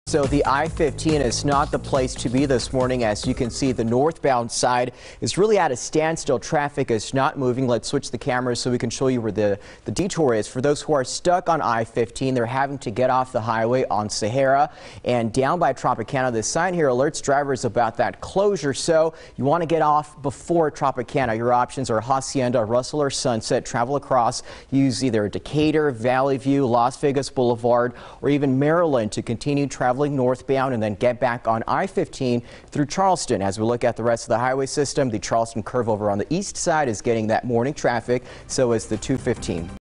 So the I-15 is not the place to be this morning. As you can see, the northbound side is really at a standstill. Traffic is not moving. Let's switch the cameras so we can show you where the detour is. For those who are stuck on I-15, they're having to get off the highway on Sahara and down by Tropicana. This sign here alerts drivers about that closure, so you want to get off before Tropicana. Your options are Hacienda, Russell, or Sunset. Travel across, use either Decatur, Valley View, Las Vegas Boulevard, or even Maryland to continue traveling northbound and then get back on I-15 through Charleston. As we look at the rest of the highway system, the Charleston curve over on the east side is getting that morning traffic. So is the 215.